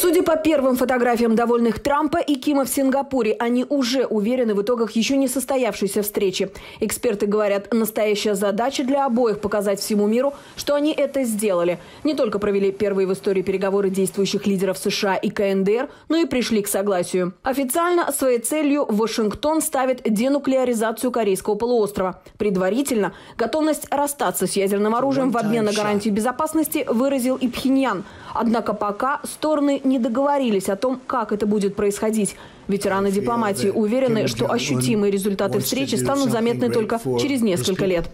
Судя по первым фотографиям довольных Трампа и Кима в Сингапуре, они уже уверены в итогах еще не состоявшейся встречи. Эксперты говорят, настоящая задача для обоих показать всему миру, что они это сделали. Не только провели первые в истории переговоры действующих лидеров США и КНДР, но и пришли к согласию. Официально своей целью Вашингтон ставит денуклеаризацию Корейского полуострова. Предварительно готовность расстаться с ядерным оружием в обмен на гарантии безопасности выразил и Пхеньян. Однако пока стороны не договорились о том, как это будет происходить. Ветераны дипломатии уверены, что ощутимые результаты встречи станут заметны только через несколько лет.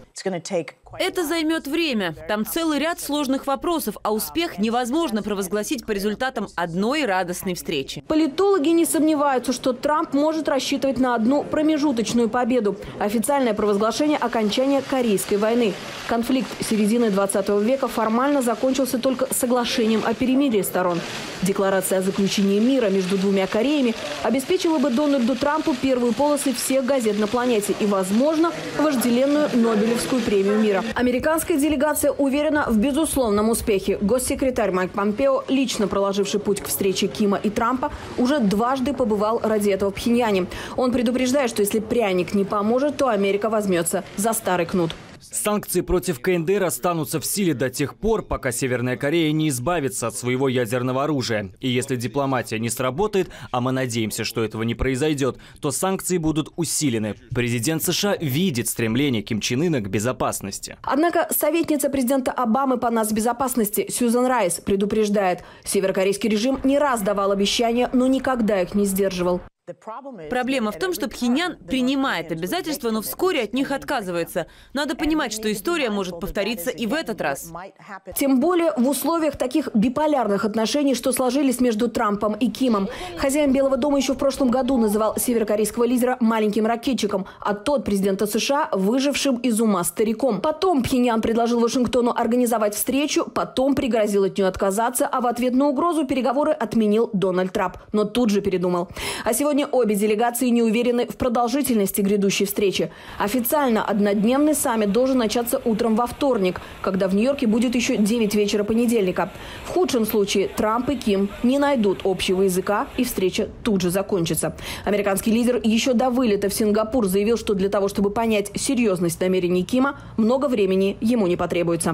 Это займет время. Там целый ряд сложных вопросов, а успех невозможно провозгласить по результатам одной радостной встречи. Политологи не сомневаются, что Трамп может рассчитывать на одну промежуточную победу – официальное провозглашение окончания Корейской войны. Конфликт середины 20 века формально закончился только соглашением о перемирии сторон. Декларация о заключении мира между двумя Кореями обеспечила бы Дональду Трампу первые полосы всех газет на планете и, возможно, вожделенную Нобелевскую премию мира. Американская делегация уверена в безусловном успехе. Госсекретарь Майк Помпео, лично проложивший путь к встрече Кима и Трампа, уже дважды побывал ради этого в Пхеньяне. Он предупреждает, что если пряник не поможет, то Америка возьмется за старый кнут. Санкции против КНДР останутся в силе до тех пор, пока Северная Корея не избавится от своего ядерного оружия. И если дипломатия не сработает, а мы надеемся, что этого не произойдет, то санкции будут усилены. Президент США видит стремление Ким Чен Ына к безопасности. Однако советница президента Обамы по нацбезопасности Сьюзан Райс предупреждает, северокорейский режим не раз давал обещания, но никогда их не сдерживал. Проблема в том, что Пхеньян принимает обязательства, но вскоре от них отказывается. Надо понимать, что история может повториться и в этот раз. Тем более в условиях таких биполярных отношений, что сложились между Трампом и Кимом. Хозяин Белого дома еще в прошлом году называл северокорейского лидера маленьким ракетчиком, а тот президента США выжившим из ума стариком. Потом Пхеньян предложил Вашингтону организовать встречу, потом пригрозил от нее отказаться, а в ответ на угрозу переговоры отменил Дональд Трамп. Но тут же передумал. А сегодня обе делегации не уверены в продолжительности грядущей встречи. Официально однодневный саммит должен начаться утром во вторник, когда в Нью-Йорке будет еще 9 вечера понедельника. В худшем случае Трамп и Ким не найдут общего языка, и встреча тут же закончится. Американский лидер еще до вылета в Сингапур заявил, что для того, чтобы понять серьезность намерений Кима, много времени ему не потребуется.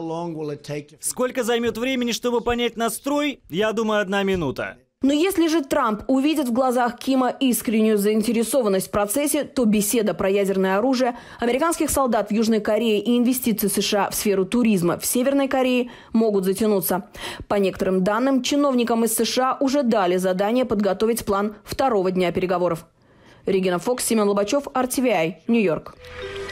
Сколько займет времени, чтобы понять настрой? Я думаю, 1 минута. Но если же Трамп увидит в глазах Кима искреннюю заинтересованность в процессе, то беседа про ядерное оружие, американских солдат в Южной Корее и инвестиции США в сферу туризма в Северной Корее могут затянуться. По некоторым данным, чиновникам из США уже дали задание подготовить план второго дня переговоров. Регина Фокс, Семен Лобачев, RTVI, Нью-Йорк.